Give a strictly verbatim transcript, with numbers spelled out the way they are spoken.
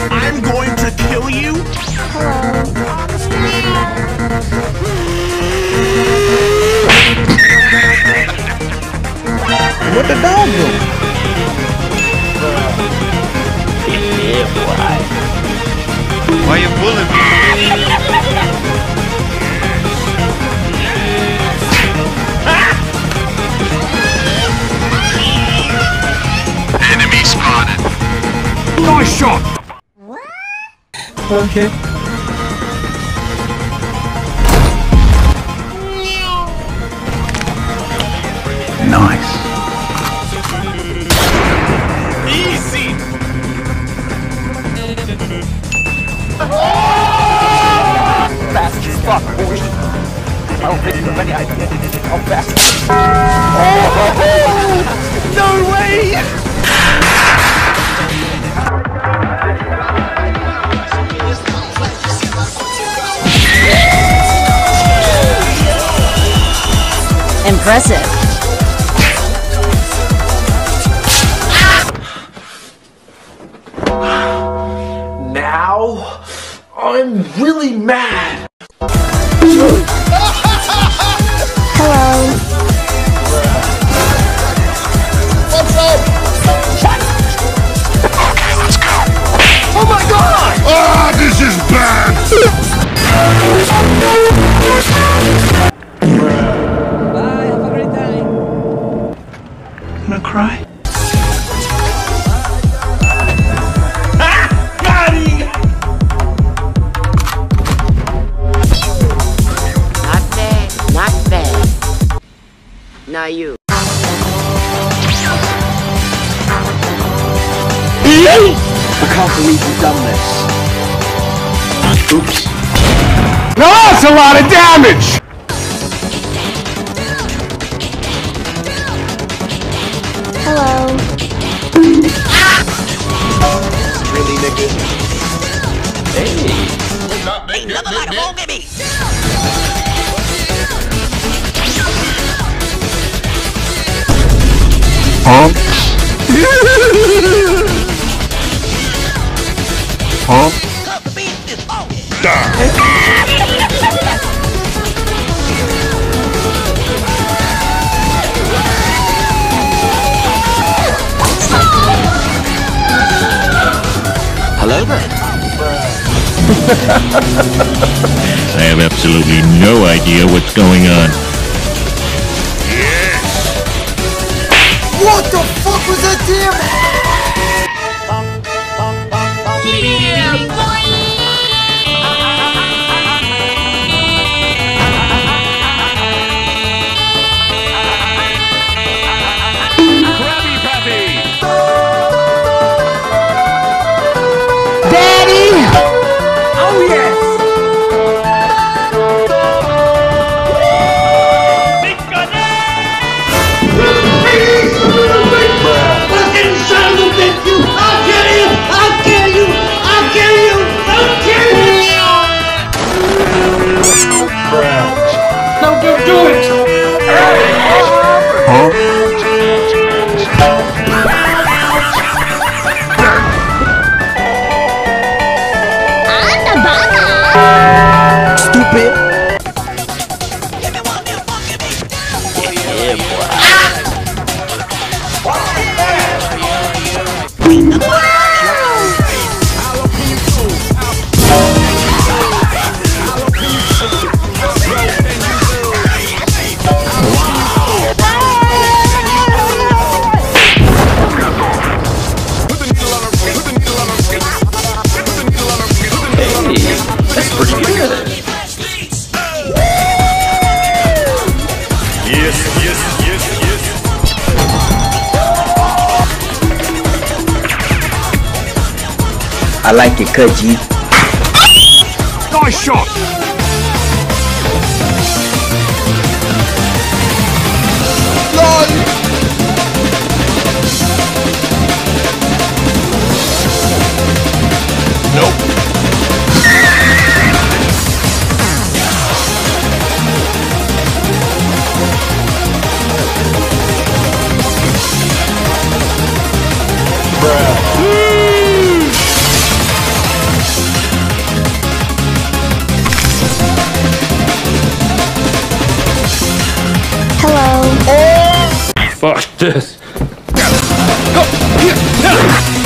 I'm going to kill you. Hello. What the dog do? Yeah, boy. Why you bullying me? Enemy spotted. Nice shot. Okay. Nice. Easy. Fast as fuck, boy. I don't think you have any idea how fast. Oh, no way! Impressive. Now, I'm really mad. Hello. What's up? Okay, let's go. Oh my god! Ah, this is bad. Bye, have a great time. Wanna cry? Not bad, not bad. Now you. I can't believe you've done this. Oops. Now that's a lot of damage! Hello. Really, nigga? Ain't nothing like a ball baby. Huh? Huh? Cut the beat is on. Hello there. I have absolutely no idea what's going on. What the fuck was that damn? Krabby Patty! Daddy! Oh yes! Fucking son of a bitch, you! I'll kill you! I'll kill you! I'll kill you! I'll kill you! No, don't do it! Stupid! Give me one, give me one, give me. Yeah, boy. That's pretty good. Yes, yes, yes, yes. I like it, cut G. Nice shot! Fuck this. Go!